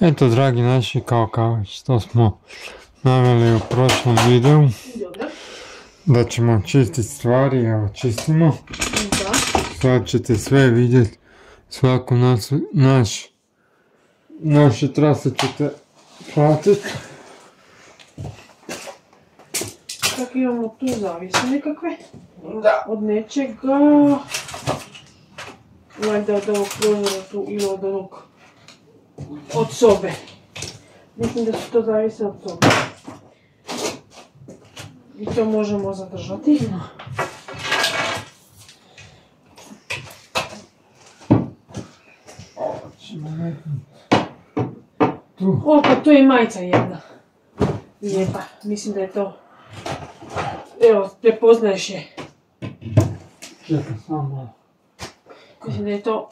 Eto, dragi naši, kao što smo naveli u prošlom videu, da ćemo čistiti stvari, evo čistimo. Sad ćete sve vidjeti, svaku naše trase ćete pratiti. Tako imamo tu zavise nekakve, od nečega, valjda od ovog prozora tu ili od onog, od sobe. Mislim da su to zavise od sobe. I to možemo zadržati. O, pa to je majica jedna. Lijepa, mislim da je to. Evo, prepoznaješ je. Čekaj, samo malo. Mislim da je to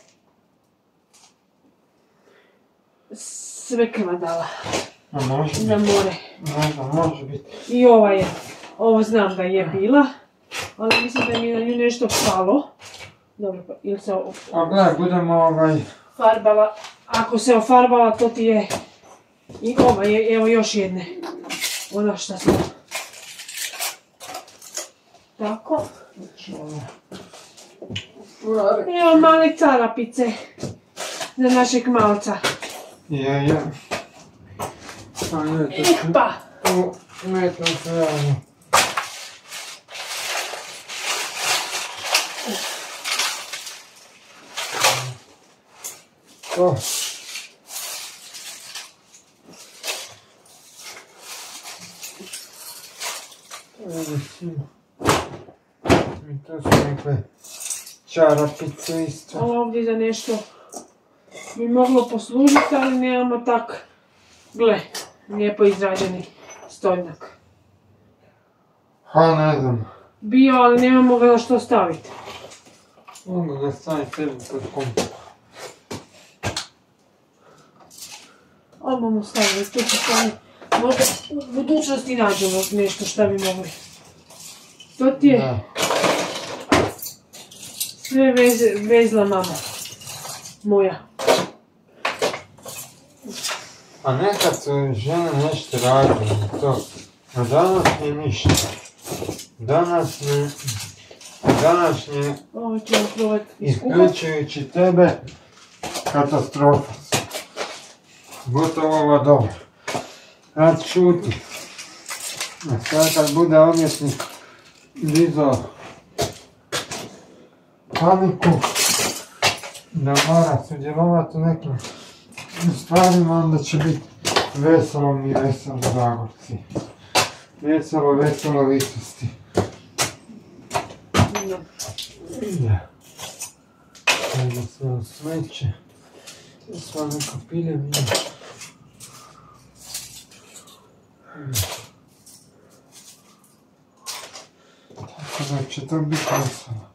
Svekrva dala. A može biti? Na more. Može biti. I ovo znam da je bila, ali mislim da mi na nju nešto palo. Dobro, pa ili se A gledaj, budemo farbala. Ako se ofarbala, to ti je i ova je, evo još jedne. Ona šta smo. Tako. Evo male carapice za našeg malca. Je. Epa! Metno se javno. To. I to su nekve čarapice isto. Ali ovdje za nešto bi moglo poslužiti, ali nemamo tak, gle, lijepo izrađeni stojnak. Ha, ne znam. Bio, ali nemamo ga na što staviti. Mogu ga staviti sebi pod kompu. Ali bomo stavili, tu će staviti. Možda u budućnosti nađemo nešto šta bi mogli. To ti je sve vezla mama moja. A nekad su žene nešto radile to, a danas nije ništa. Današnje, Ovo ćemo probati iskuhati. isključujući tebe, katastrofa. Gotovo ova dobra. Sad šuti. A sad kad bude umjetnik dizao paniku da mora sudjelovati u nekim stvarima, onda će biti veselo mi veselo Zagorci. Veselo Visosti. Ide. Ajde sve u smeće. Sva neka piljevina. Tako da će to biti veselo.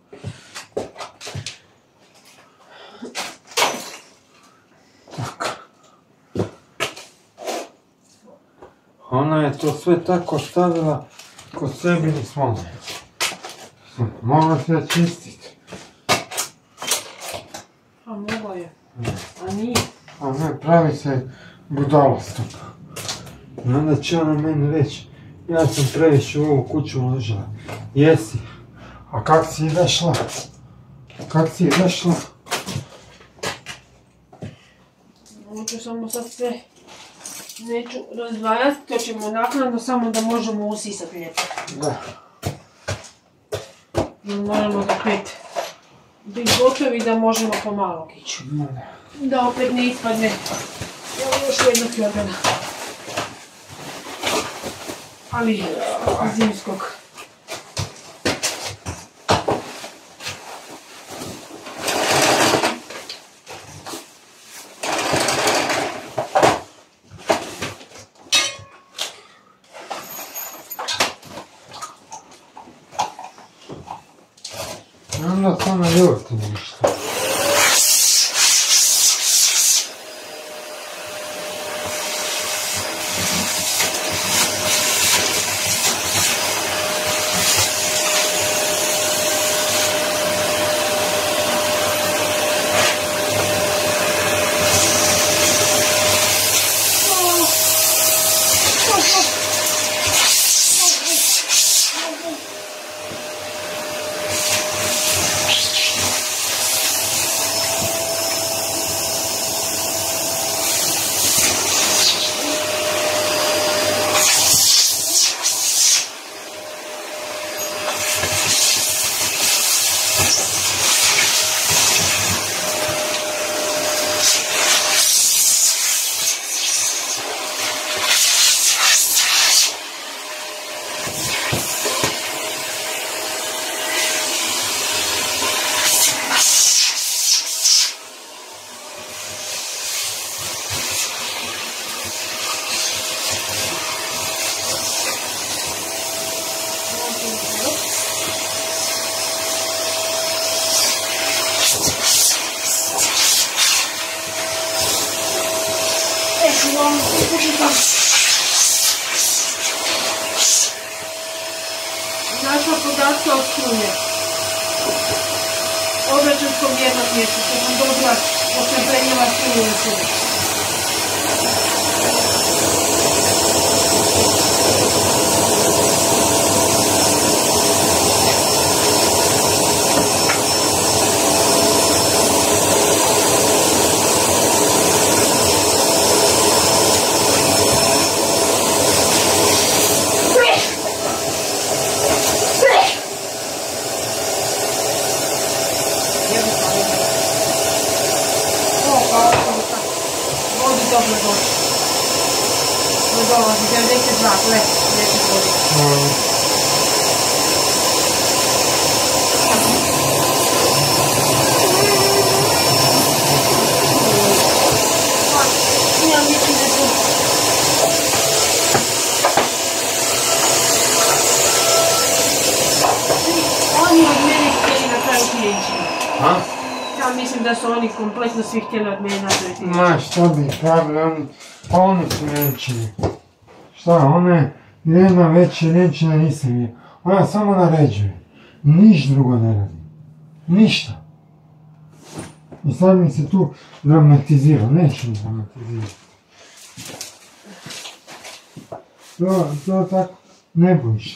Tako. Ona je to sve tako stavila kod sebi ni smo. Mogla se čistiti. A mogla je. A nije. A ne, pravi se budalostom. I onda će ona meni reći, ja sam previše u ovu kuću uložila. Jesi. A kak si izašla? Ovo ću samo sad sve, neću razdvajati, to ćemo naknadno samo da možemo usisati lijepo. Da. Moramo da opet biti gotovi da možemo pomalo ići. Da opet ne ispadne. Evo još jednog jordana. Ali zimskog. Onda samo ljurti ništa. Našla podatke od struje. Obračunskog jednog mjeseca sam dobila dok sam prenijela struju na sebe. Dobro doći. No dolazi, 92, gle, neće voditi. Ja mislim da su... Oni od mene htjeli napraviti liječenje. A? Ja mislim da su oni kompletno svi htjeli od mene napraviti. Ma što bi pravili oni, pa oni su liječeni. Šta, one, jedna veća liječena nisam je. Ona samo naređuje. Niš drugo ne radi. Ništa. I sad mi se tu dramatizira, neće mi dramatizirati. To tako ne bojiš.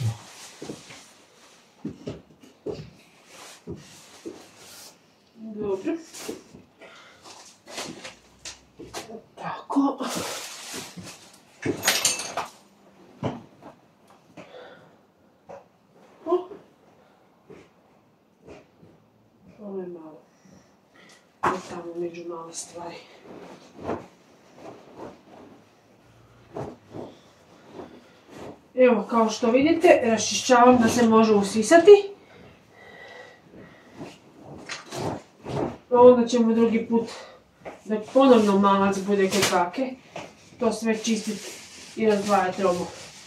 Dobro. Tako. Ovo je malo. Ovo tamo među male stvari. Evo, kao što vidite, raščišćavam da se može usisati. Onda ćemo drugi put, da ponovno malac bude kod kake, to sve čistiti i razdvajati robu.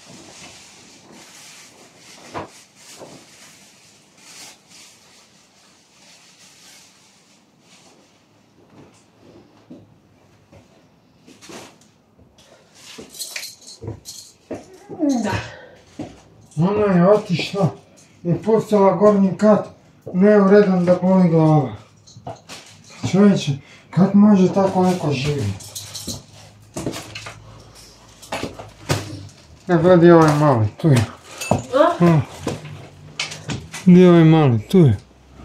Da. Ona je otišla i pustila gornji kat neuredan da boli glava. Čovječe, kako može tako neko živjeti? Ja gledaj ovaj mali, tu je. Gdje je ovaj mali, tu je.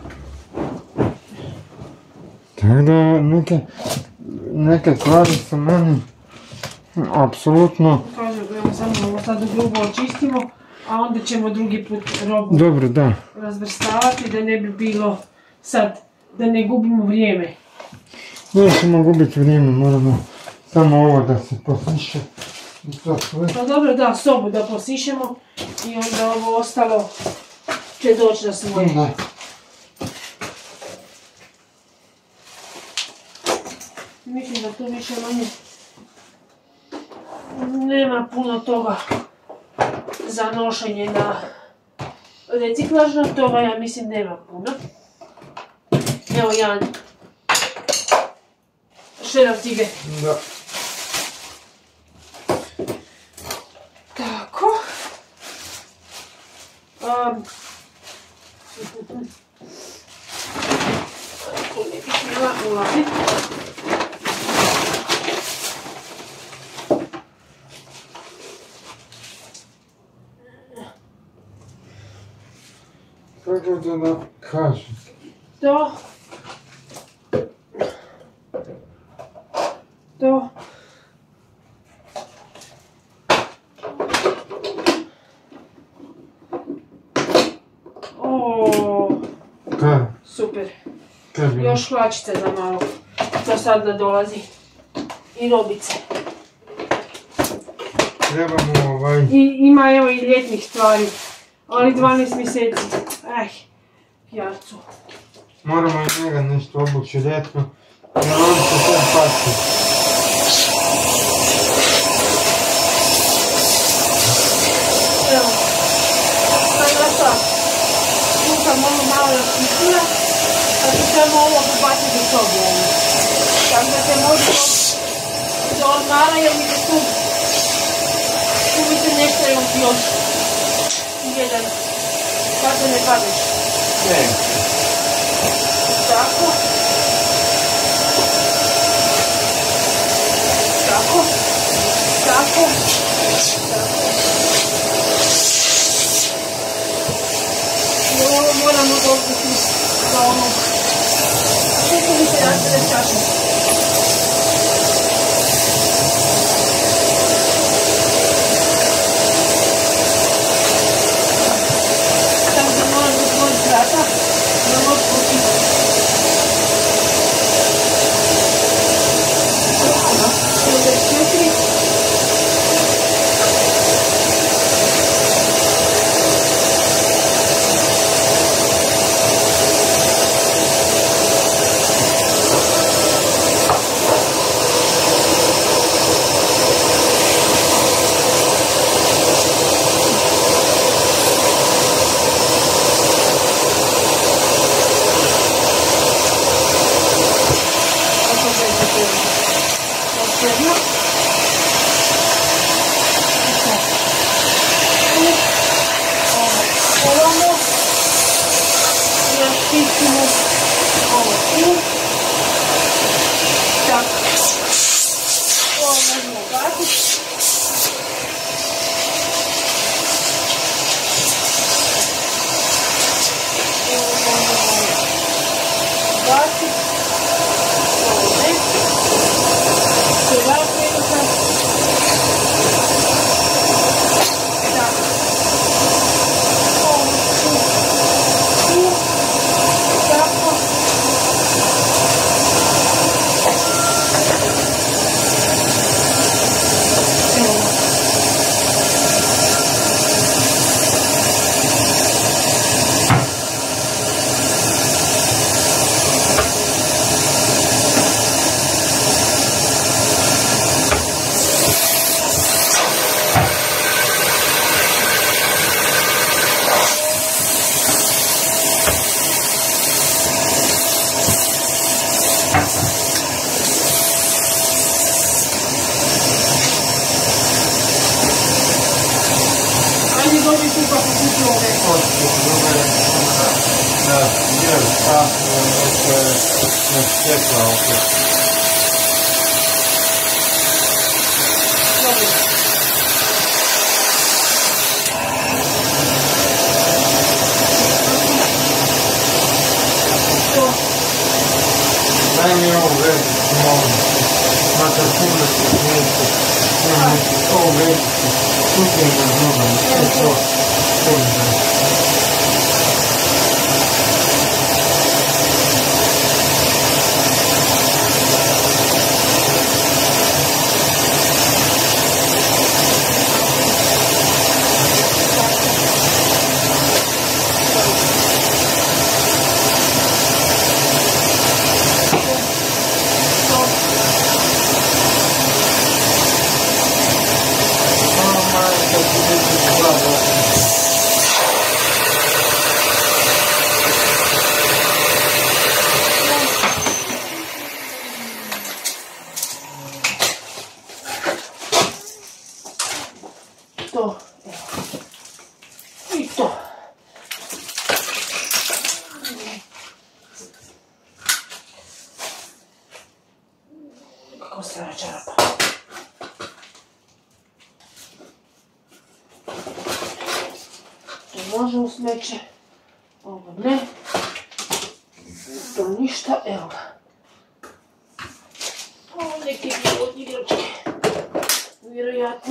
Tako da neke stvari su meni apsolutno... Kažem, evo samo ovo sad grubo očistimo, a onda ćemo drugi put robu dobro, da. Razvrstavati da ne bi bilo sad, da ne gubimo vrijeme. Nećemo gubiti vrijeme, moramo samo ovo da se posiše. Pa dobro, da, sobu da posišemo i onda ovo ostalo će doći na svoje. Da. Mislim da tu više manje nema puno toga za nošenje na reciklažno, toga ja mislim nema puno. Evo jedan šerav ciger. Da. Tako. Tu ne bih smjela ulaziti. Kako to da kažem? To. Kaj? Super. Kaj bi? Još hlačice za malo. To sad nadolazi. I robice. Trebamo I ima evo i ljetnih stvari. Ali 12 mjeseci. Jarcu. Moramo i njega nešto obući ljetno. Jer on će sve pasti. Evo. Sad naša kuka malo raspitila. Sad ću samo ovo pobaciti u sobu. Tako da se možemo do ormara jer mi se tu mi se nešto još jedan, kad se ne padiš. Ne. Tako. Tako. Tako. I ovo moramo dobiti za ono. Često mi se nastavlja čašno. Tako da moram zatvoriti vrata, da mogu počitati. To. I to. Kako stara čarapa. To može u smeće. Ovo ne. To ništa. Evo ga. Ovo neki dio od igračke. Vjerojatno.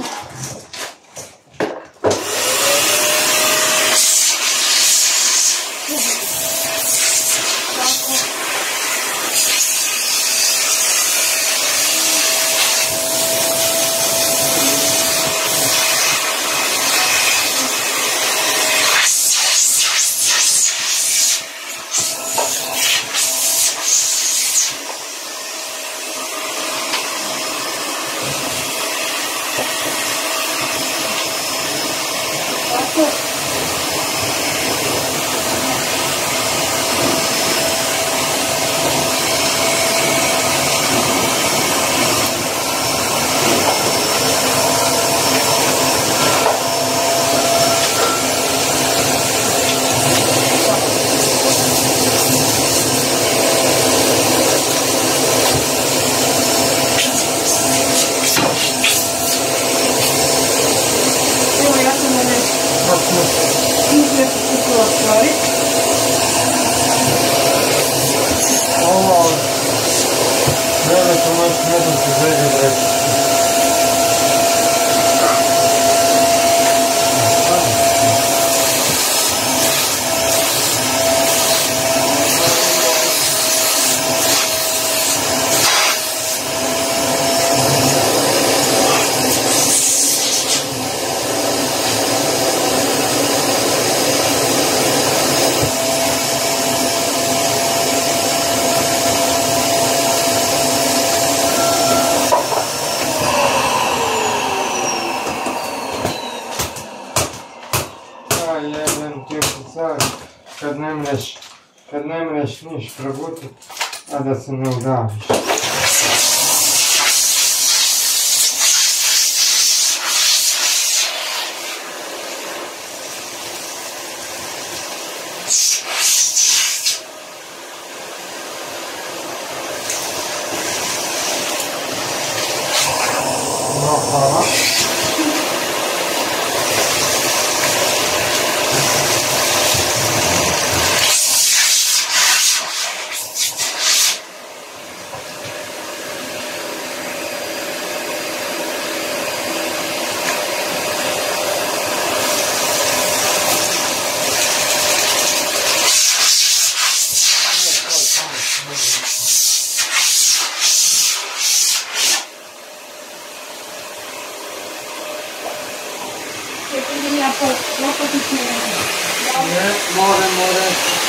stvari. Ovo, veliko noć mogu se žegati reći. Jebem ti sad, kad ne mreš niš probutit, a da se ne udaviš. No, hvala. Ne, more.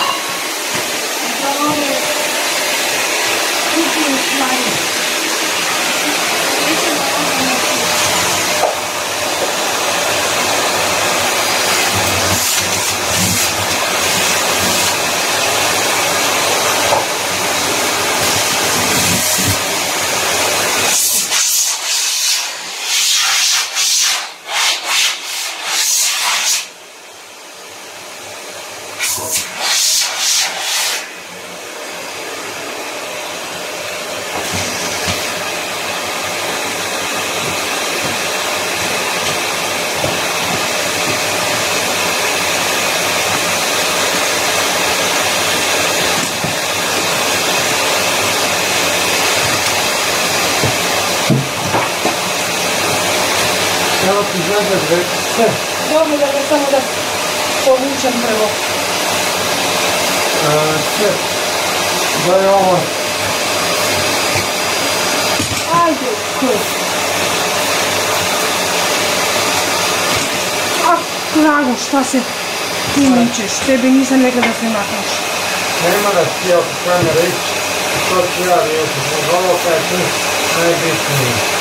Evo ti željek već sve. Dobro da ga samo da povučem prvo. Sve. Da je ovo. Ajde, kur. Ah, Drago, šta se ti mičeš? Tebi nisam rekla da se makneš. Ne moraš ti oko sveme reći. To ću ja riješiti. Ovo kaj je tu najbitnije.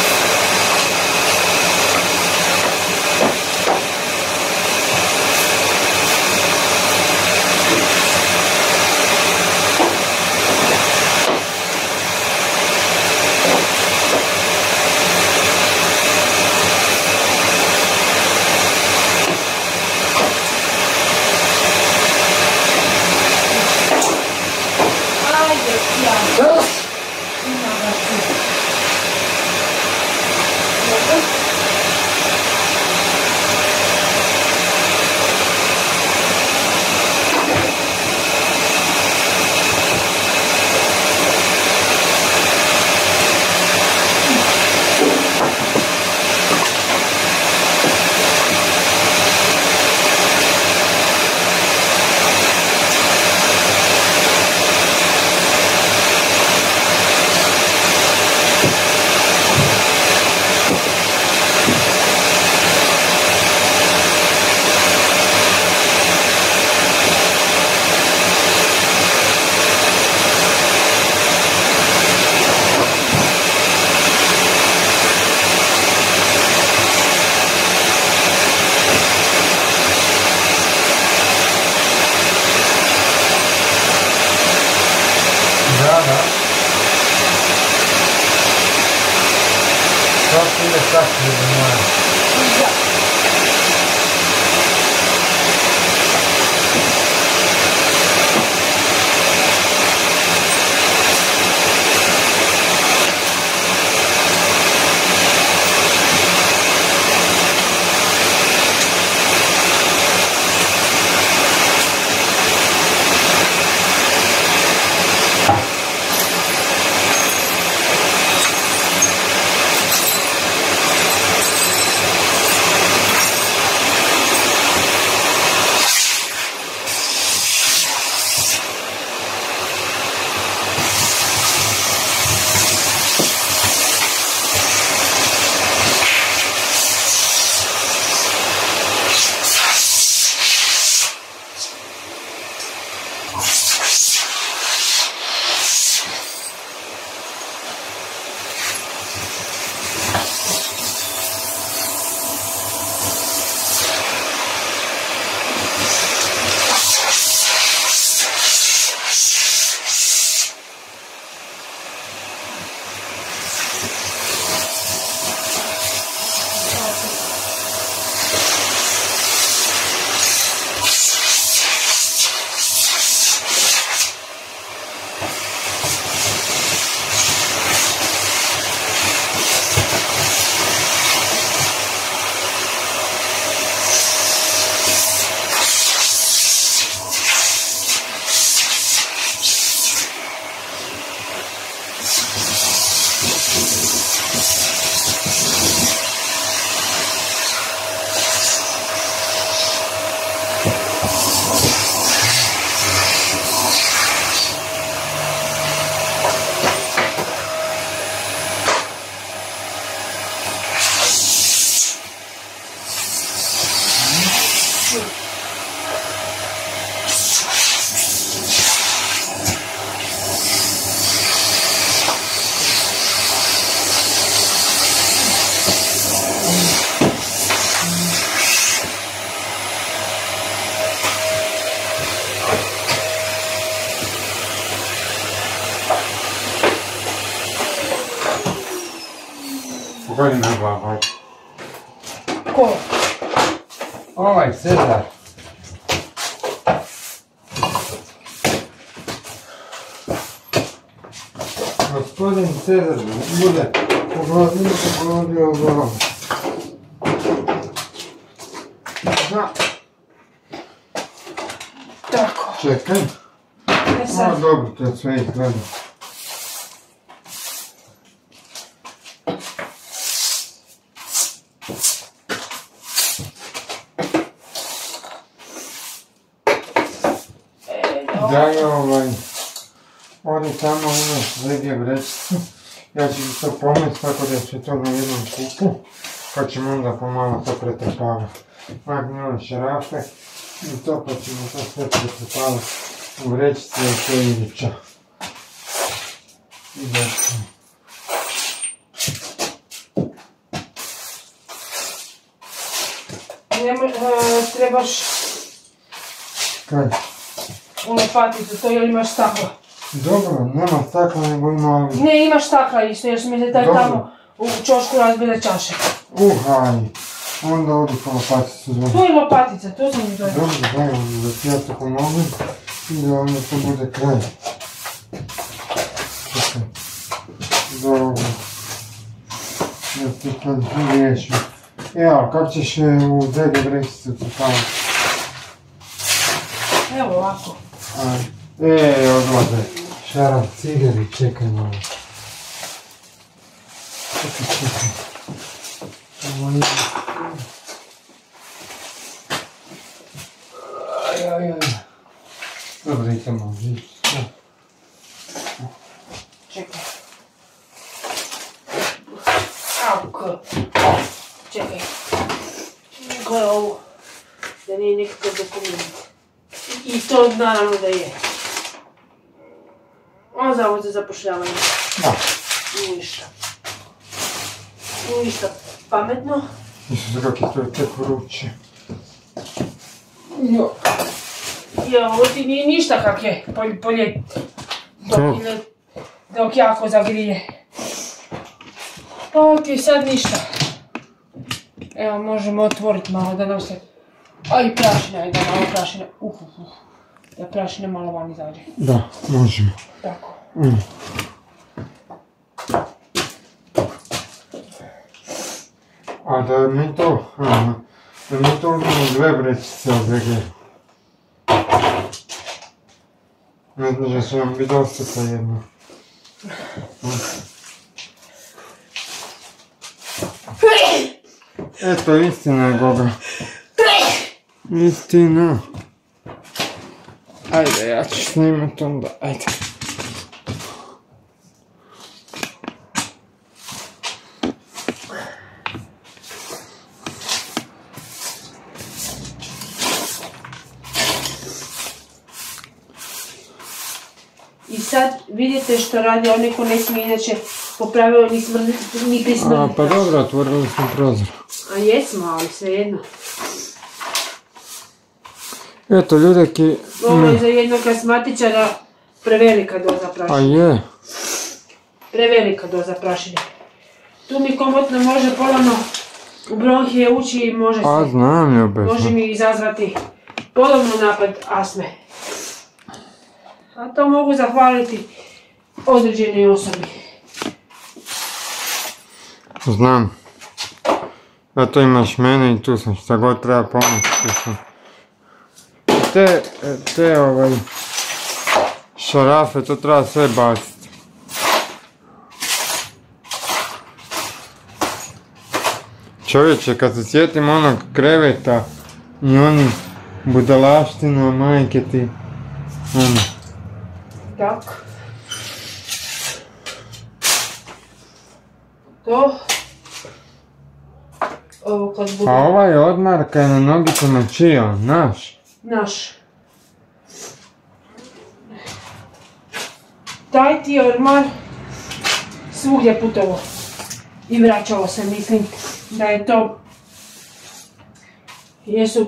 ide čak ljudi moja. Gori na glavu. Ko? Ovaj Cezar. Gospodin Cezar bude pogodio glavu. Da. Tako. Čekaj. Sad. Dobro, to je sve izgleda. Daj ovdje tamo imaš legije vrećicu. Ja ću to pomesti tako da će to na jednom kupu. Pa ćemo onda pomalo to pretrpavati. Makni ove šarafe i to pa ćemo to sve pretrpavati u vrećici i to ivića. I došli. Trebaš Kaj? u lopaticu, to ili imaš stakla? Dobro, nema stakla nego ima ovi. Ne, imaš stakla isto, jer su mi se taj tamo u čošku razbile čaše. Uhaj, onda odi po lopaticu zvoni. Tu je lopatica, tu sam mi gledala. Dobro, daj onda da ti ja to pomognem i da onda to bude kraj. Čekaj. Dobro. Da ti kad riješim. Evo, kako ćeš u dede vrećicu trpavati? Evo ovako. Odlaze. Šaraf cigari, čekaj malo. Čekaj. Ovo nije. Aj. Dobro, idemo. Čekaj. Auk. Čekaj. Ko je ovo? Da nije nekakav dokument. I to naravno da je. On zavod za zapošljavanje. Da. Ništa. Ništa pametno. Isus, kako je to tek vruće. Ovo ti nije ništa kak je poljet. Dok jako zagrije. Ovo ti sad ništa. Evo, možemo otvoriti malo da nam se... Aj, prašina, da malo prašina. Da prašina malo van izađe. Da, možemo. Tako. A da mi to uzmemo dve vrećice od vege. Ne znaš da će nam biti dosta sa jedno. Eto, istina je, Goga. Istina. Ajde, ja ću snimat onda, ajde. I sad vidite što radi onaj ko ne smije inače po pravilu ni prismrditi. Pa dobro, otvorili smo prozor. A jesmo, ali svejedno. Eto, ljudeki... Ovo je za jednog asmatičara prevelika doza prašine. Pa je. Prevelika doza prašine. Tu mi komotno može polovno u bronhije ući i može se... A znam, ljubezno. Može mi izazvati polovno napad astme. A to mogu zahvaliti određenoj osobi. Znam. Zato imaš mene i tu sam, šta god treba pomoći, tu sam. Te šarafe, to treba sve baciti. Čovječe, kad se sjetim onog kreveta i onih budalaština, majke ti, ono. Tak. To. Ovo kad bude... A ovaj odmar kaj na nogicama čio, naš? Naš. Taj ti ormar svugdje putovo. I vraćalo se, mislim da je to... Jesu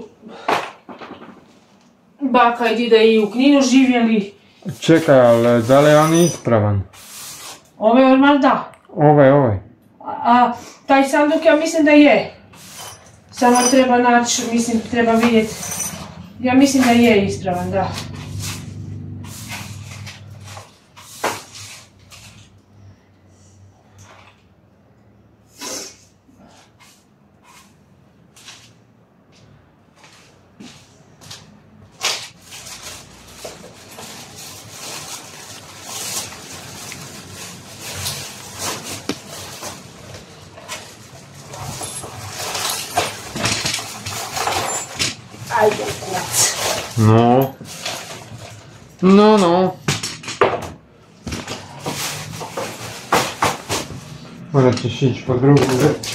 baka i dida i u Kninu živjeli. Čekaj, ali da li je on ispravan? Ovaj ormar da. Ovaj. A taj sanduk ja mislim da je. Samo treba naći, mislim, treba vidjeti. Ja mislim da je ispravan, da. Ajde, kurac. No. No. Morat ćeš ići po drugu vreću.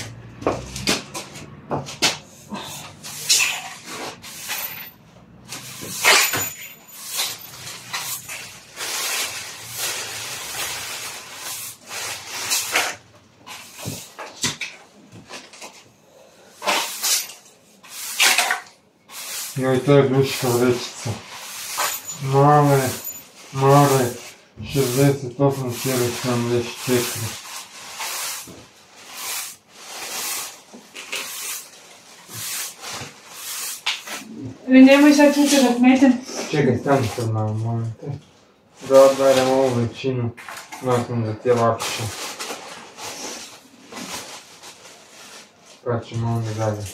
Joj, to je duška vrećica. Male, 68,74. Nemoj sad čuti dok metem. Čekaj, stani sad malo, molim te. Da odberem ovu većinu, nakon da ti je lakše. Pa ćemo onda dalje.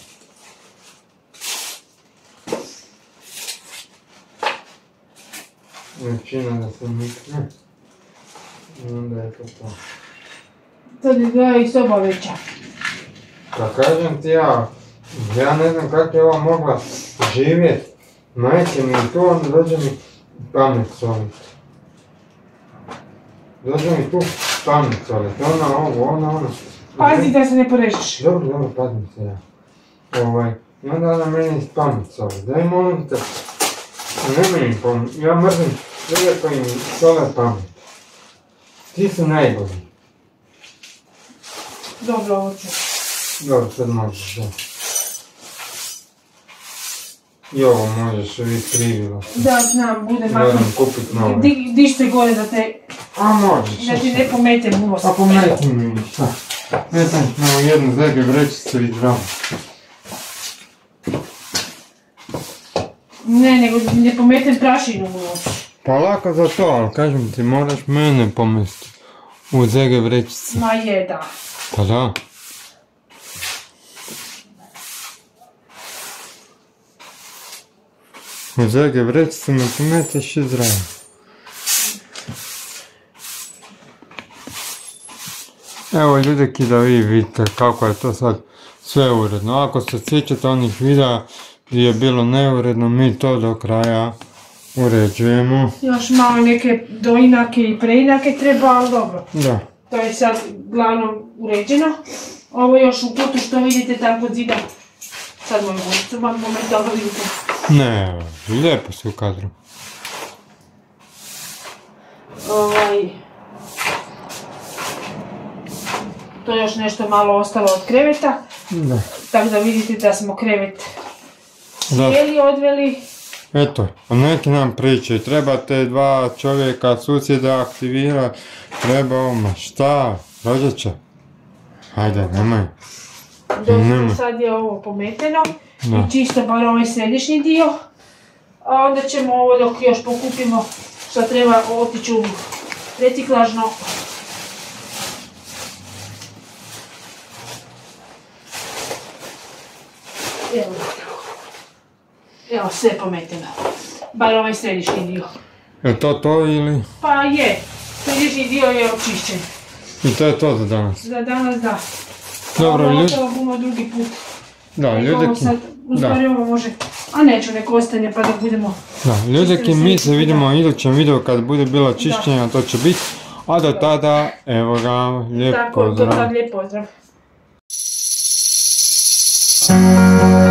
Većina da se mikne. I onda je to to. Sad izgleda i soba veća. Pa kažem ti ja ne znam kako je ova mogla živjeti. Majke mi tu, onda dođe mi pamet soliti. Dođe mi tu pamet soliti. Ona ovo, ona ono. Pazi da se ne porežeš. Dobro, pazim se ja. I onda ona meni pamet soliti. Daj molim te. Nemoj im pamet. Ja mrzim ljude koji mi sole pamet. Ti su najbolji. Dobro, ovo ću. Dobro, sad možeš, da. I ovo možeš, vi krivila. Da, znam, bude makno. Moram kupit nove. Diš se gore da te... A možeš. Da ti ne pometem unos. A pometi mi, šta? Metam na jednu zege vrećicu i dva. Ne, nego ne pometem prašinu unos. Pa lako za to, ali kažem ti, moraš mene pomesti u zege vrećicu. Ma je, da. Pa da. U zege vrećicu me pometeš i zdravo. Evo ljudeki da vi vidite kako je to sad sve uredno. Ako se sjećate onih videa gdje je bilo neuredno, mi to do kraja uređujemo. Još malo neke doinake i preinake treba, ali dobro. Da. To je sad glavno uređeno. Ovo još u kutu što vidite tako od zida. Sad moju vodicu, moment da ga vidite. Ne, lijepo si u kadru. To je još nešto malo ostalo od kreveta. Da. Tako da vidite da smo krevet cijeli odveli. Eto, neki nam pričaju, trebate dva čovjeka, susjeda aktivira, treba ma šta, rođače? Hajde, nemoj. Dobro, sad je ovo pometeno i čisto bar ovaj središnji dio. A onda ćemo ovo dok još pokupimo što treba otići u reciklažno. Evo sve pometeno. Bar ovaj središnji dio. Je to ili? Pa je. Središnji dio je očišćen. I to je to za danas? Za danas da. Dobro, ljudi. Ovo bumo drugi put. Da, ljudeki. Uzbari ovo može. A neću, neko ostane pa da budemo... Da, ljudeki, mi se vidimo u idućem videu kad bude bilo čišćenje, a to će biti. A do tada, evo ga, lijep pozdrav. Tako, do tada lijep pozdrav.